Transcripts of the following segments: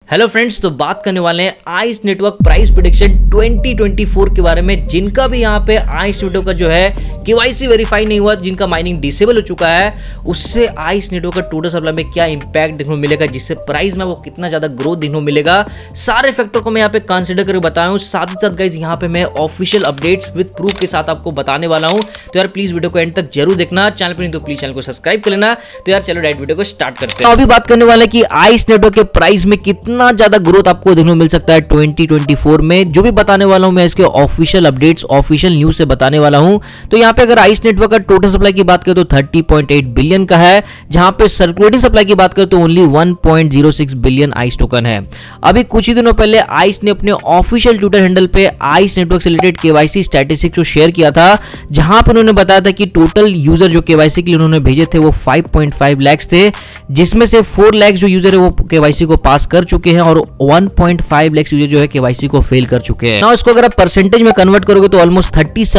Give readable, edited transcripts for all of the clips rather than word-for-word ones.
Hello friends, तो बात करने वाले हैं आइस नेटवर्क प्राइस प्रेडिक्शन 2024 के बारे में। जिनका भी यहाँ पे आइस नेटवर्क का जो है केवाईसी वेरीफाई नहीं हुआ, जिनका माइनिंग डिसेबल हो चुका है, उससे आइस नेटवर्क का टोटल सप्लाई में क्या इंपैक्ट देखने को मिलेगा, जिससे प्राइस में वो कितना ज्यादा ग्रोथ देखने को मिलेगा। सारे फैक्टर को मैं यहाँ पे कंसिडर करके बताया हूँ। साथ ही साथ गाइस यहाँ पे मैं ऑफिशियल अपडेट्स विद प्रूफ के साथ आपको बताने वाला हूँ। तो यार प्लीज वीडियो को एंड तक जरूर देखना। चैनल पर नहीं तो प्लीज चैनल को सब्सक्राइब कर लेना। तो यार चलो डायरेक्ट वीडियो को स्टार्ट करते हैं। अभी बात करने वाले कि आइस नेटवर्क के प्राइस में कितना ज्यादा ग्रोथ आपको देखने को मिल सकता है 2024 में। जो भी बताने वाला हूं मैं इसके ऑफिशियल अपडेट्स, ऑफिशियल न्यूज से बताने वाला हूं। तो यहां पे अगर आइस नेटवर्क का टोटल सप्लाई की बात करें तो 30.8 बिलियन का है, जहां पे सर्कुलेटिंग सप्लाई की बात करें तो ओनली 1.06 बिलियन आइस टोकन है। अभी कुछ ही दिनों पहले आइस ने अपने ऑफिशियल ट्विटर हैंडल पे आइस नेटवर्क से रिलेटेड केवाईसी स्टैटिस्टिक्स को शेयर किया था, जहां पर उन्होंने बताया था कि टोटल यूजर जो केवाईसी के लिए उन्होंने भेजे थे वो 5.5 लाख थे, जिसमें से 4 लाख जो यूजर है वो केवाईसी को पास कर चुके हैं और 1.5 लाख यूजर जो है केवाईसी को फेल कर चुके हैं। ना इसको अगर आप परसेंटेज में कन्वर्ट करोगे तो ऑलमोस्ट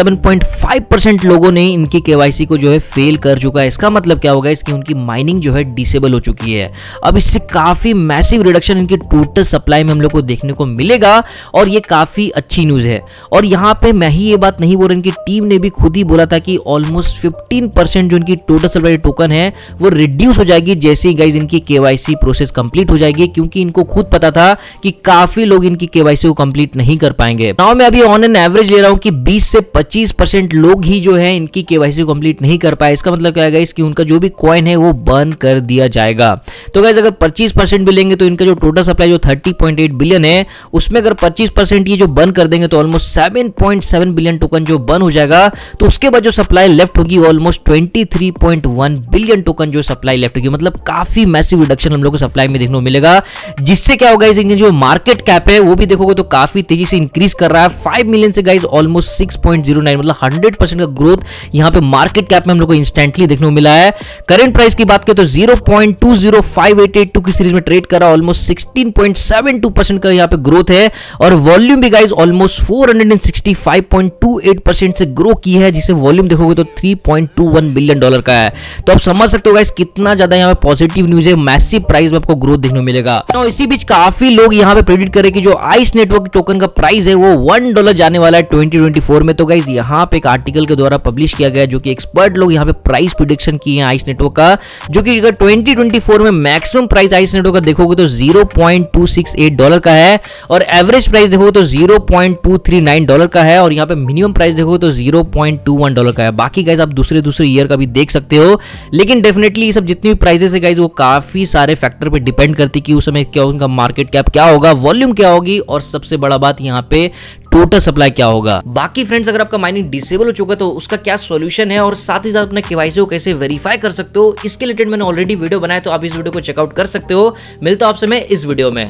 37.5% लोगों ने इनकी केवाईसी को जो है फेल कर चुका है। इसका मतलब क्या होगा, इसकी उनकी माइनिंग जो है डिसेबल हो चुकी है। अब इससे काफी मैसिव रिडक्शन इनकी टोटल सप्लाई में हम लोग को देखने को मिलेगा और ये काफी अच्छी न्यूज है। और यहाँ पे मैं ही ये बात नहीं बोल रहा, इनकी टीम ने भी खुद ही बोला था कि ऑलमोस्ट 15% जो इनकी टोटल सप्लाई टोकन है वो रिड्यूस हो जाएगी जैसे ही गाइज इनकी केवाईसी प्रोसेस कंप्लीट हो जाएगी, क्योंकि इनको खुद पता था कि काफी लोग इनकी केवाईसी को कंप्लीट नहीं कर पाएंगे। नाउ मैं अभी ऑन एन एवरेज ले रहा हूं कि 20 से 25% लोग ही जो है इनकी केवाईसी को कंप्लीट नहीं कर पाए। इसका मतलब क्या है गाइस कि उनका जो भी कॉइन है वो बर्न कर दिया जाएगा। तो गाइस अगर 25% भी लेंगे तो इनका जो टोटल सप्लाई जो 30.8 बिलियन है उसमें अगर 25% ये जो बर्न कर देंगे तो ऑलमोस्ट 7.7 बिलियन टोकन जो बर्न हो जाएगा। तो उसके बाद जो सप्लाई लेफ्ट होगी ऑलमोस्ट 23.1 बिलियन टोकन जो सप्लाई लेफ्ट होगी। मतलब काफी मैसिव रिडक्शन हम लोग को सप्लाई में देखने को मिलेगा, जिससे क्या होगा इनकी जो मार्केट कैप है वो भी देखोगे तो काफी तेजी से इंक्रीज कर रहा है। 5 मिलियन से गाइस ऑलमोस्ट 6.09, मतलब 100% का ग्रोथ यहाँ पे मार्केट कैप में हम लोग को इंस्टेंटली देखने को मिला है। करंट प्राइस की बात करें तो 0.205882 की सीरीज में ट्रेड कर रहा है, ऑलमोस्ट 16.72% का यहाँ पे ग्रोथ है। और वॉल्यूम भी गाइस ऑलमोस्ट 465.28% से ग्रो की है, जिसे वॉल्यूम देखोगे तो $3.21 बिलियन का है। तो आप समझ सकते हो गाइस कितना ज्यादा यहाँ पे पॉजिटिव न्यूज है, मैसिव प्राइस में आपको ग्रोथ देखने को मिलेगा। तो इसी बीच काफी लोग यहाँ पे प्रेडिक्ट करें कि जो आइस नेटवर्क टोकन का प्राइस है वो $1 जाने वाला है 2024 में। तो गाइस यहाँ पे एक आर्टिकल के द्वारा पब्लिश किया गया, जो कि एक्सपर्ट लोग यहाँ पे प्राइस प्रेडिक्शन किए हैं आइस नेटवर्क का, जो कि अगर 2024 में मैक्सिमम प्राइस आइस नेटवर्क का देखोगे तो $0.268 का है, और एवरेज प्राइस देखोगे तो $0.239 का है, और यहाँ पे मिनिमम प्राइस देखोगे तो $0.21 का है। बाकी गाइस आप दूसरे ईयर का भी देख सकते हो, लेकिन डेफिनेटली ये सब जितनी भी प्राइसेस है गाइस वो काफी सारे फैक्टर पे डिपेंड करती कि उस समय क्या उनका मार्केट कैप क्या होगा, वॉल्यूम क्या होगी, और सबसे बड़ा बात यहाँ पे टोटल सप्लाई क्या होगा। बाकी फ्रेंड्स अगर आपका माइनिंग डिसेबल हो चुका है तो उसका क्या सॉल्यूशन है, और साथ ही साथ अपने केवाईसी को कैसे वेरीफाई कर सकते हो, इसके रिलेटेड मैंने ऑलरेडी वीडियो बनाया, तो आप इस वीडियो को चेकआउट कर सकते हो। मिलता हूं आपसे मैं इस वीडियो में।